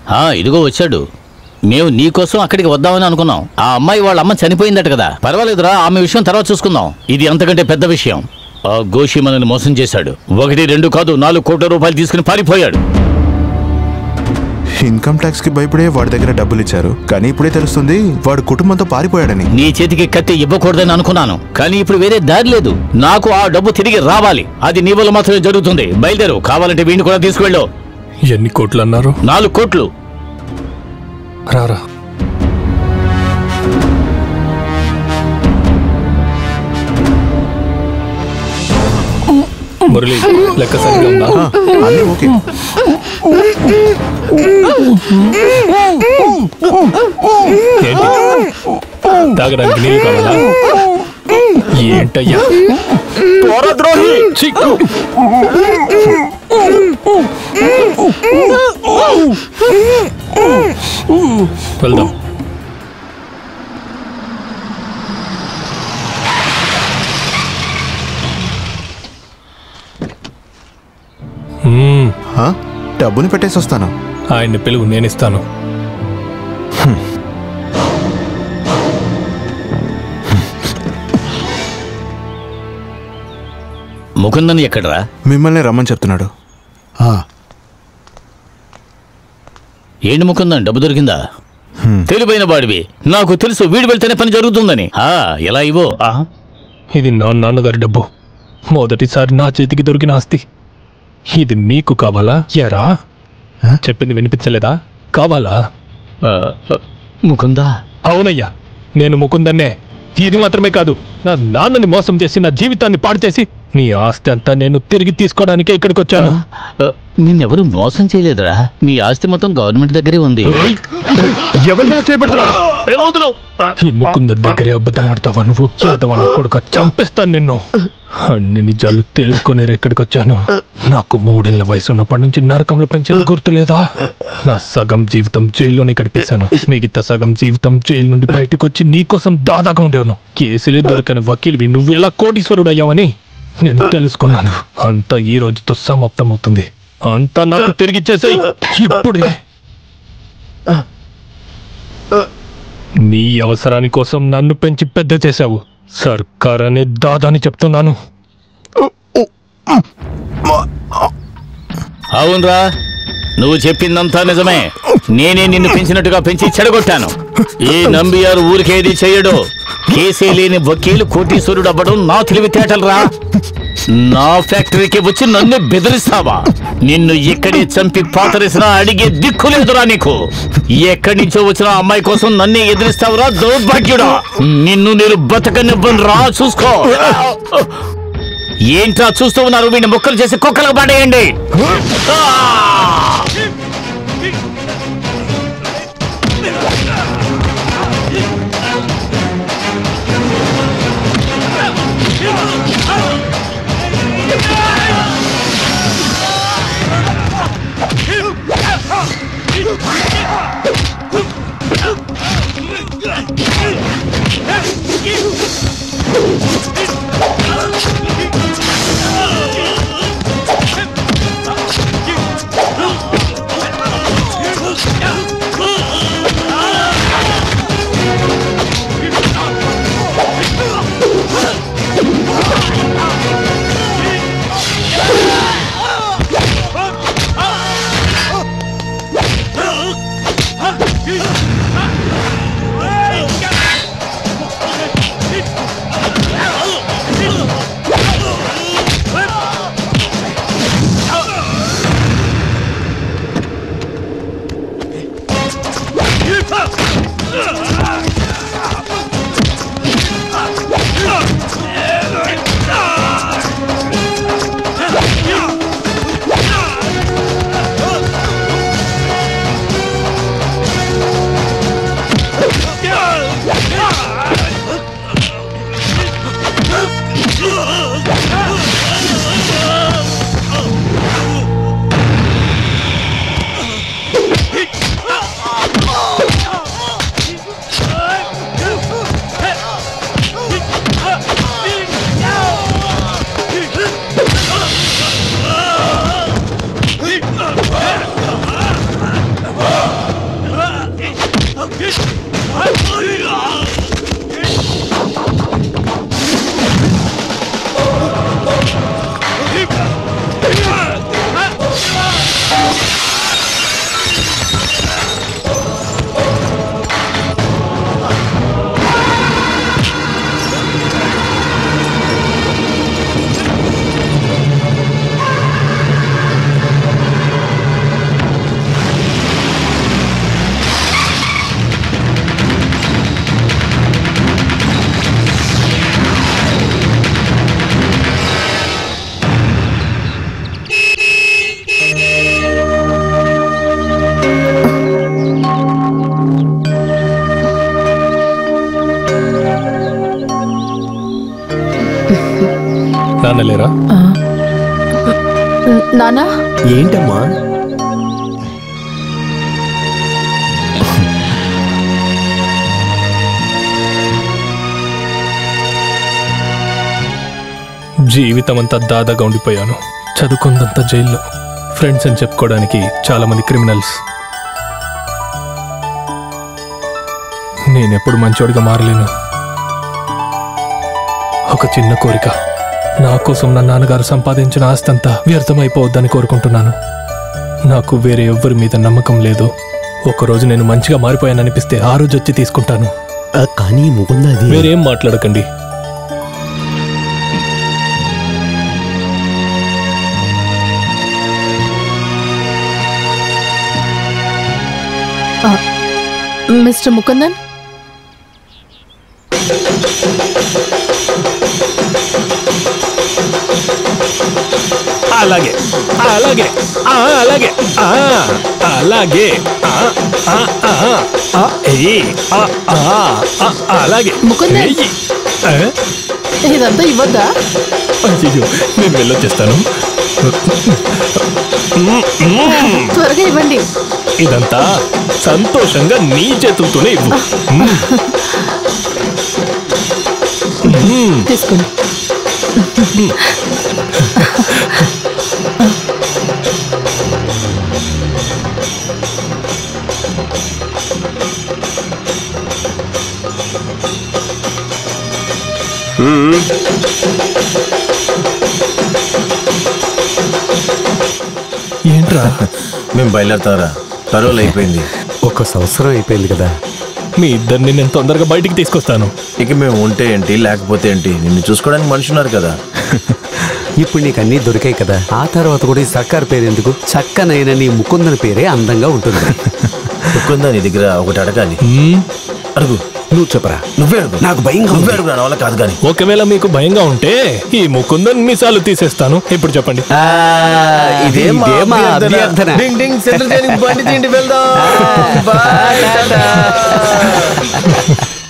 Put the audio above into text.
ఇదిగో వచ్చాడు. మేము నీకోసం అక్కడికి వద్దామని అనుకున్నాం. ఆ అమ్మాయి వాళ్ళ అమ్మ చనిపోయిందట కదా. పర్వాలేదురా, ఆమె విషయం తర్వాత చూసుకుందాం. ఇది అంతకంటే పెద్ద విషయం. ఆ గోషి మనల్ని మోసం చేశాడు. 1, 2 కాదు, 4 కోట్ల రూపాయలు తీసుకుని పారిపోయాడు. ఇన్కమ్ ట్యాక్స్ కి భయపడే వాడి దగ్గర డబ్బులు ఇచ్చారు, కానీ ఇప్పుడే తెలుస్తుంది వాడు కుటుంబంతో పారిపోయాడని. నీ చేతికి కత్తి ఇవ్వకూడదని అనుకున్నాను, కానీ ఇప్పుడు వేరే దారి లేదు. నాకు ఆ డబ్బు తిరిగి రావాలి. అది నీ వల్ల మాత్రమే జరుగుతుంది. బయలుదేరు, కావాలంటే వీడిని కూడా తీసుకువెళ్ళు. ఎన్ని కోట్లు అన్నారు? 4 కోట్లు. రారా. మురళి, లెక్క సరిగా ఉందా? అన్నీ ఓకే. ఏంటి, తాగడానికి నీళ్ళు కావాలా? ఏంటయ్యా ద్రోహి! వెళ్దాం. డబ్బుని పెట్టేసి వస్తాను. ఆయన్ని పిలువు, నేనిస్తాను. ముకుందన్ ఎక్కడరా? మిమ్మల్ని రమ్మని చెప్తున్నాడు. ఏంటి ముకుందన్, డబ్బు దొరికిందా? తెలివైన వాడివి, నాకు తెలుసు వీడు వెళ్తేనే పని జరుగుతుందని. ఎలా ఇవో? ఇది నా నాన్నగారి డబ్బు. మొదటిసారి నా చేతికి దొరికిన ఆస్తి. ఇది మీకు కావాలా? ఎరా, చెప్పింది వినిపించలేదా? కావాలా? ముకుందా? అవునయ్యా, నేను ముకుందన్నే. ఇది మాత్రమే కాదు, నా నాన్నని మోసం చేసి నా జీవితాన్ని పాడు చేసి నీ ఆస్తి అంతా నేను తిరిగి తీసుకోవడానికే ఇక్కడికి వచ్చాను. నిన్నెవరు మోసం చేయలేదురా. నీ ఆస్తి మొత్తం గవర్నమెంట్ దగ్గరే ఉంది. ఈ ముకుంద దగ్గరే అబద్ధం ఆడతావా నువ్వు? కొడుక చంపేస్తాను నిన్ను. అన్ని నిజాలు తెలుసుకునే ఇక్కడికి వచ్చాను. నాకు 3 ఏళ్ల వయసు ఉన్నప్పటి నుంచి నరకంలో పెంచేది గుర్తులేదా? నా సగం జీవితం జైల్లోనే గడిపేశాను. మిగతా సగం జీవితం జైలు నుండి బయటకు వచ్చి నీకోసం దాదాగా ఉండేవాను. కేసులే దొరకని వకీల్వి నువ్వు ఎలా కోటీశ్వరుడు అయ్యావని నేను తెలుసుకున్నాను. అంతా ఈ రోజుతో సమాప్తమవుతుంది. అంతా నాకు తిరిగిచ్చేసాయి ఇప్పుడే. నీ అవసరాని కోసం నన్ను పెంచి పెద్ద చేశావు. సర్కార్ అనే దాదాని చెప్తున్నాను. అవునరా, నువ్వు చెప్పిందంతా నిజమే. నేనే నిన్ను పెంచినట్టుగా పెంచి చెడగొట్టాను. ఈ నంబియారు ఊరికేది చెయ్యడు. కేసే లేని వకీలు కోటీశ్వరుడు అవ్వడం నా తెలివితేటలరా. నా ఫ్యాక్టరీకి వచ్చి నన్ను బెదిరిస్తావా? నిన్ను ఇక్కడే చంపి పాతరేసినా అడిగే దిక్కు లేదురా నీకు. ఎక్కడి నుంచో వచ్చిన అమ్మాయి కోసం నన్నే ఎదిరిస్తావురా దౌర్భాగ్యుడా. నిన్ను నేను బతకనివ్వను రా. చూసుకో. ఏంట్రా చూస్తూ ఉన్నారు? వీడిని మొక్కలు చేసి కుక్కలకు పడేయండి. నాన్న లేరా? నానా ఏంటమ్మా? జీవితం అంతా దాదాగా ఉండిపోయాను. చదువుకుందంతా జైల్లో. ఫ్రెండ్స్ అని చెప్పుకోవడానికి చాలా మంది క్రిమినల్స్. నేనెప్పుడు మంచోడిగా మారలేను. ఒక చిన్న కోరిక, నా కోసం నా నాన్నగారు సంపాదించిన ఆస్తంతా వ్యర్థమైపోవద్దని కోరుకుంటున్నాను. నాకు వేరే ఎవ్వరి మీద నమ్మకం లేదు. ఒకరోజు నేను మంచిగా మారిపోయాననిపిస్తే ఆ రోజు వచ్చి తీసుకుంటాను. కానీ ముకుందది వేరేం మాట్లాడకండి. మిస్టర్ ముకుందన్, అలాగే అలాగే అలాగే అలాగే అలాగే ముకుందన్. ఇదంతా ఇవ్వద్దా? అయ్యో, నేను వెళ్ళొచ్చేస్తాను. త్వరగా ఇవ్వండి. ఇదంతా సంతోషంగా నీ చేతులతోనే ఇవ్వు. తీసుకోండి. ఏంట్రా? మేము బయలుదేరతారా? పరోలు అయిపోయింది. 1 సంవత్సరం అయిపోయింది కదా. మీ ఇద్దరిని నేను తొందరగా బయటికి తీసుకొస్తాను. ఇక మేము ఉంటే ఏంటి, లేకపోతే ఏంటి, నిన్ను చూసుకోవడానికి మనిషి ఉన్నారు కదా. ఇప్పుడు నీకు అన్నీ దొరికాయి కదా. ఆ తర్వాత కూడా ఈ సర్కార్ పేరు ఎందుకు? చక్కనైన నీ ముకుందన పేరే అందంగా ఉంటుంది. ముకుందా, నీ దగ్గర ఒకటి అడగాలి. అడుగు. నువ్వు చెప్పరా. నువ్వే అడుగు. నాకు భయంగా ఉంది. నువ్వే అడుగు, నా వల్ల కాదు. కానీ ఒకవేళ మీకు భయంగా ఉంటే ఈ ముకుందన్ మీసాలు తీసేస్తాను. ఇప్పుడు చెప్పండి. ఇదేమా అభ్యర్థన? డింగ్ డింగ్ సెంటర్ జైలుకి బండి తిండి వెళ్దాం. బాయ్, టాటా.